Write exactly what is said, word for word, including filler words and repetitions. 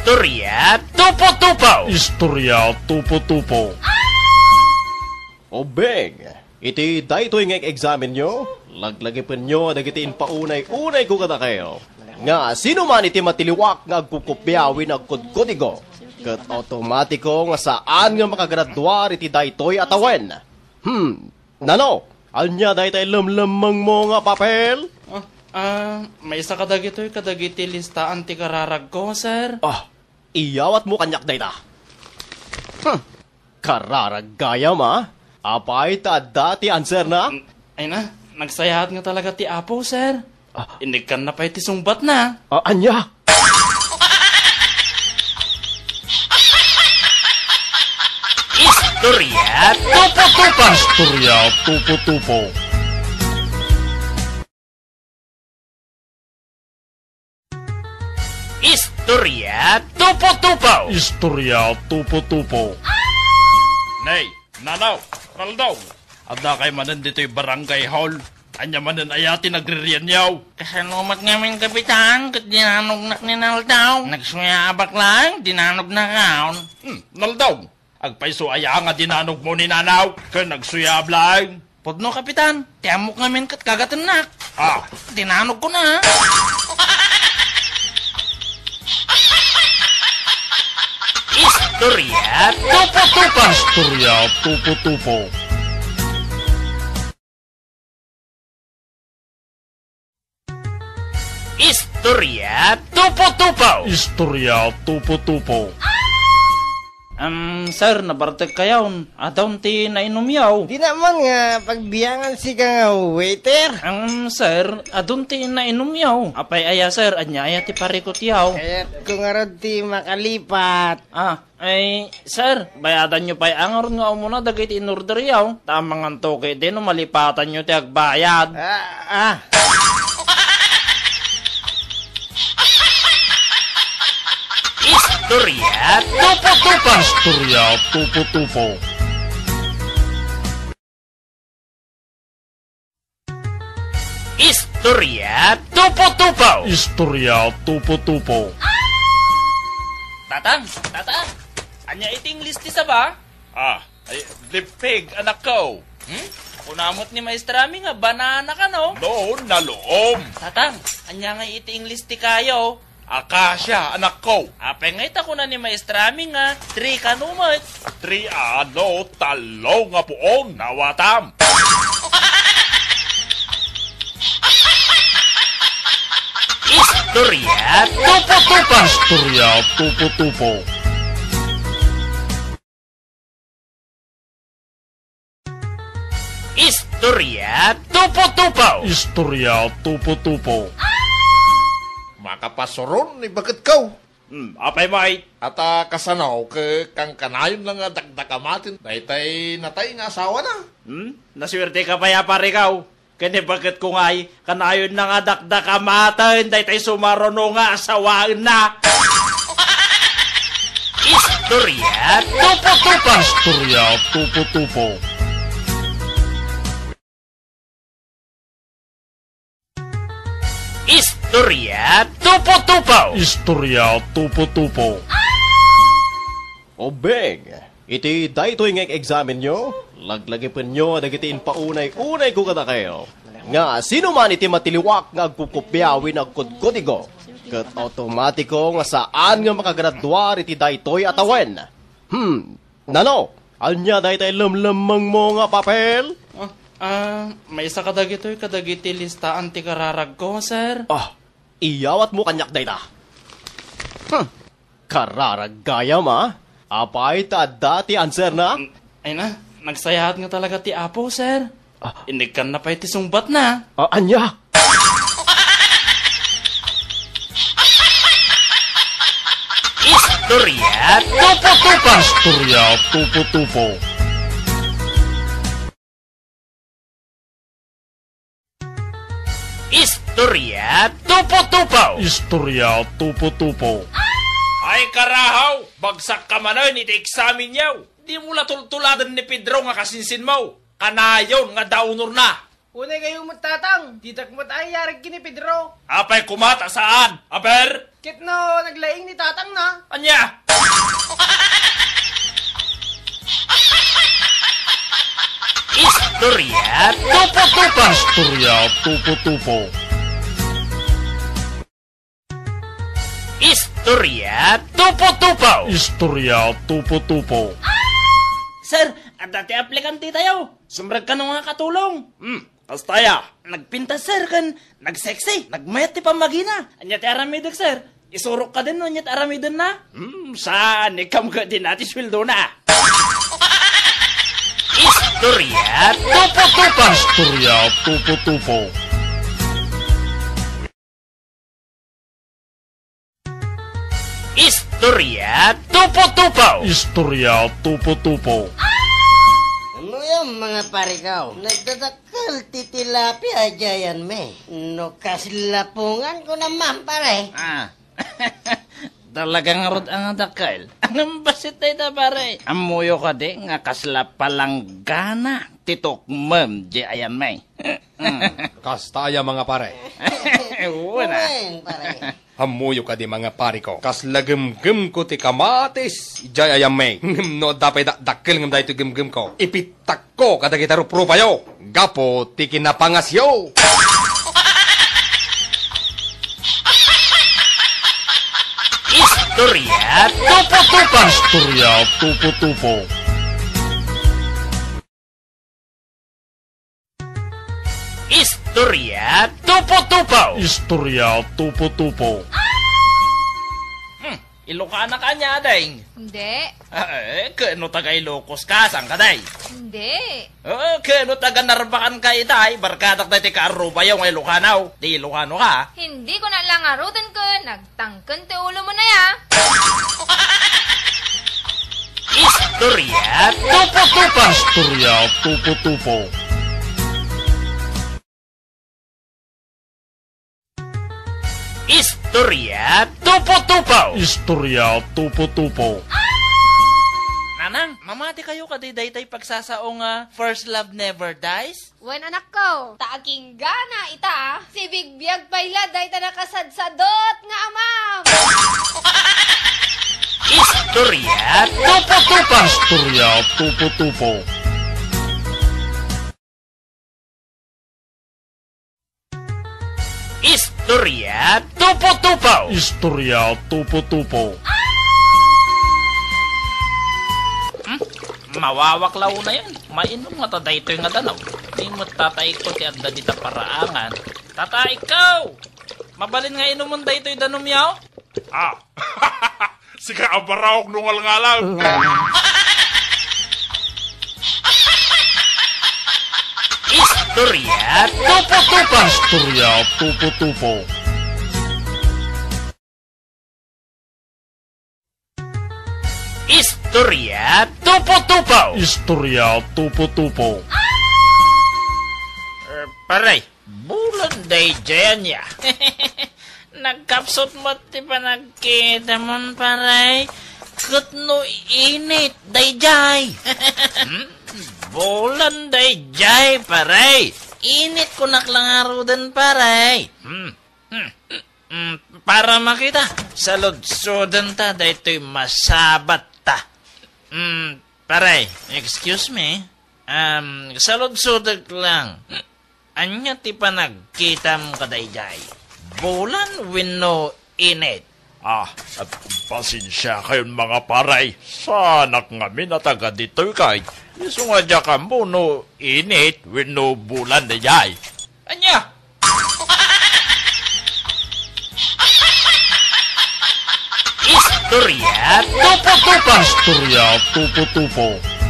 Istorya Tupo-Tupo! Istorya Tupo-Tupo. Obeng, iti daytoy nga examen nyo, laglagipin nyo dagiti paunay-unay ko kada kayo. Nga sino man iti matiliwak nga agkukupyawin agkudkudigo, kat automatiko nga saan nga makagraduar iti daytoy atawen. Hmm, nano? Anya daytoy lamlamang mo nga papel? Ah, ah, may isa kadagitoy kadagiti listaan ti kararag ko, sir. Ah, iyawat mo kanyak dayta. Hmm, kararagaya ma? Apay ta dati answer na? Ay na, nagsayahat nga talaga ti Apo, sir. Ah. Inigkan na pa iti sungbat na. Ah, anya? Istorya Tupo-Tupo! Istorya Tupo-Tupo. Istorya Tupo-Tupo! Istorya Tupo-Tupo. Nay, nanaw, naldaw. Adda kay manan dito'y barangay hall. Anya manan ayati nagririyan yaw. Kasanumat ngamin, kapitan, kat dinanognak ni Naldaw. Nagsuyabak lang, dinanog na kaon. Hmm, naldaw. Agpaiso aya nga dinanog mo ni nanaw. Kaya nagsuyab lang. Podno, kapitan, tiamok ngamin kat kagatanak. Ah, Dinanog ko na. Istorya Tupo-Tupo! Istorya Tupo-Tupo. Istorya Tupo-Tupo! Istorya Tupo-Tupo. Um, sir, nabartag kayaw. Adaw ti nainom yaw. Di naman nga, pagbiyangan si ka nga waiter. Um, sir, adun ti nainom yaw. Apay aya, sir, anya aya ti parikot yaw. Kaya't kung arad ti makalipat. Ah, ay, sir, bayadan nyo pa'y angar nga umuna dagit in-order yaw. Tamang ang toke din, malipatan nyo ti agbayad. Ah, ah. Istorya Tupo-Tupo! Istorya Tupo-Tupo. Istorya Tupo-Tupo! Istorya Tupo-Tupo. Tatang, tatang, anya iting listi sa ba? Ah, ay, lipig, anak ko. Hmm? Kunamot ni maestrami nga, banana ka, no? Doon, naloom. Tatang, anya nga iting listi kayo. Akasya, anak ko. Apay nga ita ko na ni maestrami nga, tri kanumat. Tri ano, talo nga puong, nawatam. Istorya Tupo-Tupo! Istorya Tupo-Tupo. Istorya Tupo-Tupo! Istorya Tupo-Tupo. Makapasoron ni bakit kaw? Hmm, apay may. At uh, kasanaw ke kang kanayon lang nga dagdakamatin. Daytay natay nga asawa na. Hmm, naswerte ka pa ya pare kaw. Kani bakit kung ay kanayon na nga dakdakamatan, daytay sumarono nga asawaan na. Istorya Tupo-Tupo! Istorya Tupo-Tupo. Istorya Tupo-Tupo! Istorya Tupo-Tupo. Obeng, iti daytoy nga examen nyo, laglagipin nyo dagiti paunay-unay ko kada kayo. Nga sino man iti matiliwak nga agkukupyawin agkudkudigo, kat automatiko nga saan nga makagraduar iti daytoy atawen. Hmm, nano? Anya daytoy lamlamang mo nga papel? Ah, ah, may isa kadagitoy kadagiti listaan ti kararag ko, sir. Ah, iyawat mo kanyak dayta. Hmm, kararagaya ma? Apay ta dati answer na? Ay na, nagsayahat nga talaga ti Apo, sir. Ah. Inigkan na pa iti sungbat na. Ah, anya? Istorya Tupo-Tupo! Istorya Tupo-Tupo. Istorya Tupo-Tupo! Istorya Tupo-Tupo. Ay karahaw, bagsak ka manon iti examen yaw. Di mo latultuladan ni Pedro nga kasinsin mo. Kanayon nga daunor na. Unay kayo matatang. Ditak mo tayo yarig kini Pedro. Apay kumata saan? Aber? Kit no, naglaing ni tatang na. Anya? Istorya tupo-tupo. Istorya tupo-tupo. Istorya tupo-tupo. Istorya tupo-tupo. Sir, at dati aplikante tayo. Sumrag ka nung nga katulong. Hmm, kastaya. Nagpinta sir kan, nagseksi, nagmayat ti pamagina. Anya ti aramidek sir. Isurok ka din no, anya ti aramidon na. Hmm, saan? Ikam ka din natin sweldo na. Istorya tupo-tupo. Istorya tupo-tupo. Istorya tupo-tupo. Istorya tupo-tupo. Ano yung mga parikaw? Nagdadakal titilapia ajayan me. No kasilapungan ko naman pare. Ah, talagang rod ang dakal. Anong basit tayo ta pare? Amuyo ka di nga kasla palang gana. Titok mem di ayan may. Kastaya mga pare. Wala. Uwen pare. Hamuyo ka di mga pare ko. Kas lagem-gem ko ti kamatis. Ijay ayamay. No dapay da dakkel ngam dayto gem-gem ko. Ipitak ko kada kita rupro payo. Gapo ti kinapangasyo. Istorya tupo-tupo. Istorya tupo-tupo. Istorya tupo-tupo. Istorya tupo-tupo. Hmm, Ilocana ka niya, Deng. Hindi. Eh, kano taga Ilocos ka? Saan ka, Day? Hindi. Eh, kano taga Narbacan ka, Day? Barkadak na ti Kaaruba yung Ilocanaw. Di Ilocano ka? Hindi ko na lang arutan ko. Nagtangkan ti ulo mo na ya. Istorya tupo-tupo. Istorya tupo-tupo. Istorya tupo-tupo. Istorya tupo-tupo. Nanang, mamati kayo ka day tay pagsasaong uh, First Love Never Dies? Wen anak ko, taaking gana ita. Si Bigbiag payla day ta nakasadsadot nga amam. Istorya tupo-tupo. Istorya tupo-tupo. Istorya tupo-tupo. Istorya tupo-tupo. Hmm? Mawawaklaw na yan. Mainom nga tada ito yung adanaw. May matatay ko ti adda dita paraangan. Tata, ikaw! Mabalin nga inumon da ito yung danom yaw? Ah, sika abaraok nungal-ngalang. Istorya tupo-tupo. Istorya tupo-tupo. Istorya tupo-tupo. Istorya tupo-tupo. Er, paray, bulan day dyan ya. Nagkapsot mo ti pa nagkita mon paray. Kat no init day jay. hmm? Bulan day jay paray. Init ko naklangarudan paray. Hmm. Hmm. Hmm. Para makita, sa lodsodan ta, da ito'y masabat ta. Hmm. Paray, excuse me. Um, sa lodsodan lang. Anya ti pa nagkita mo kaday jay. Bulan wino init. Ah, at pasensya kayon mga paray. Sanak nga minataga dito kay. Iso nga dya ka mo no init with no bulan na jay. Anya? Istorya tupo-tupo. Istorya tupo-tupo.